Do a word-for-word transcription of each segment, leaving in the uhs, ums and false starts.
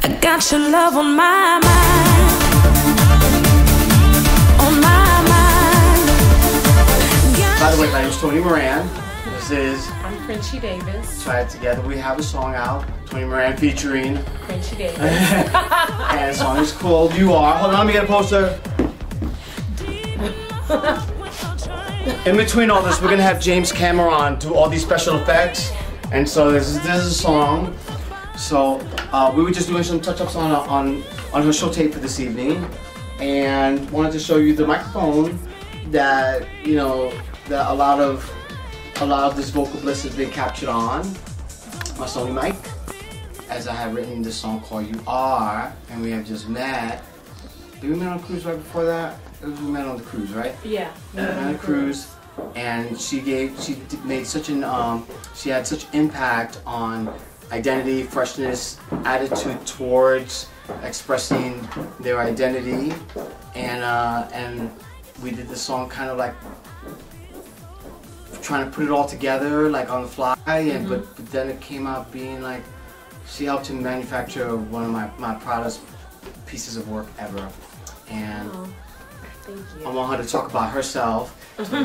I got your love on my mind, on my mind. Got By the way, my name is Tony Moran. This is I'm Frenchie Davis. Try It Together. We have a song out, Tony Moran featuring Frenchie Davis. and the song is called You Are. Hold on, let me get a poster. In between all this, we're gonna have James Cameron do all these special effects, and so this is this is a song. So uh, we were just doing some touch-ups on on on her show tape for this evening, and wanted to show you the microphone that you know that a lot of a lot of this vocal bliss has been captured on. My Sony mic, as I have written this song called You Are, and we have just met. Did we met on a cruise right before that? It was we met on the cruise, right? Yeah. We met on the cruise, and she gave, she made such an, um, she had such impact on identity, freshness, attitude towards expressing their identity, and uh, and we did the song kind of like trying to put it all together, like on the fly, and mm-hmm. but, but then it came out being like she helped to manufacture one of my my proudest pieces of work ever, and. Oh. Thank you. I want her to talk about herself.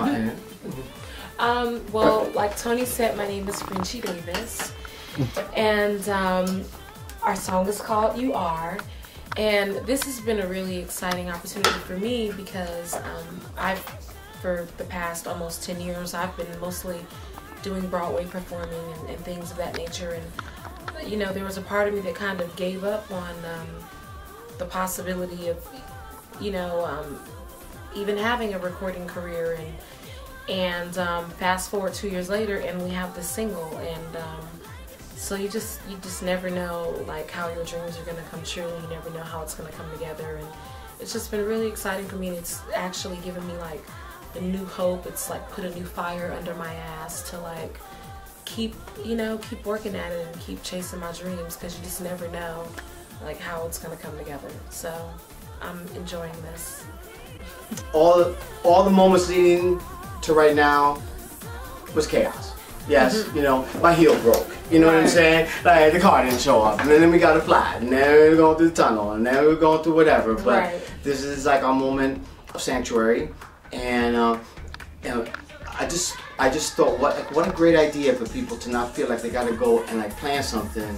um, well, like Tony said, my name is Frenchie Davis, and um, our song is called You Are, and this has been a really exciting opportunity for me because um, I've, for the past almost ten years, I've been mostly doing Broadway performing and, and things of that nature, and you know, there was a part of me that kind of gave up on um, the possibility of, you know, um, even having a recording career, and and um, fast forward two years later and we have this single, and um, so you just you just never know like how your dreams are gonna come true, and you never know how it's gonna come together, and it's just been really exciting for me, and it's actually given me like a new hope. It's like put a new fire under my ass to like keep you know keep working at it and keep chasing my dreams, because you just never know like how it's gonna come together. So I'm enjoying this. All, all the moments leading to right now was chaos. Yes, mm-hmm. you know, my heel broke. You know right. what I'm saying? Like the car didn't show up, and then we got a flat, and then we were going through the tunnel, and then we were going through whatever. But right. this is like our moment of sanctuary, and uh, you know, I just, I just thought, what, like, what a great idea for people to not feel like they got to go and like plan something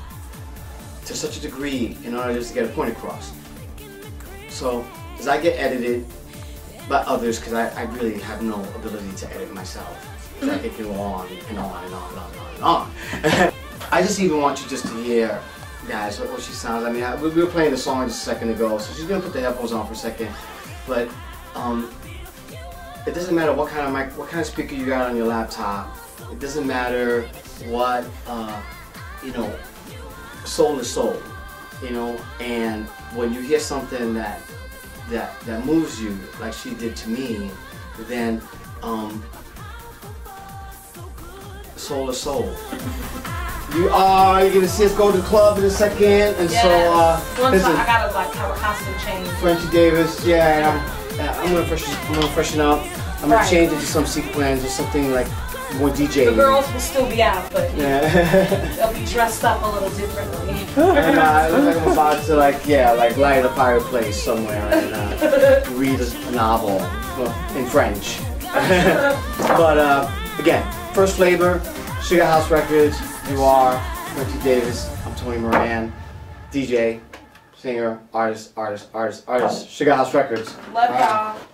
to such a degree in order just to get a point across. So as I get edited by others, because I, I really have no ability to edit myself. I could go on and on and on and on and on and on. I just even want you just to hear, guys, what, what she sounds. I mean, I, we were playing the song just a second ago, so she's gonna put the headphones on for a second. But um, it doesn't matter what kind of mic, what kind of speaker you got on your laptop. It doesn't matter what uh, you know, soul to soul, you know. And when you hear something that that that moves you like she did to me, then um, soul to soul. You are, you're gonna see us go to the club in a second, and yes. so uh, Once I, I gotta like have a costume change. Frenchie Davis, yeah, and I'm, I'm gonna freshen, I'm gonna freshen up. I'm gonna right. change it to some sequins or something like more D J. The girls will still be out, but yeah. they'll be dressed up a little differently. And uh, it looks like I'm about to like, yeah, like light a fireplace somewhere and uh, read a novel well, in French. But uh, again, First Flavor, Sugar House Records. You are Frenchie Davis. I'm Tony Moran, D J, singer, artist, artist, artist, artist. Sugar House Records. Love y'all.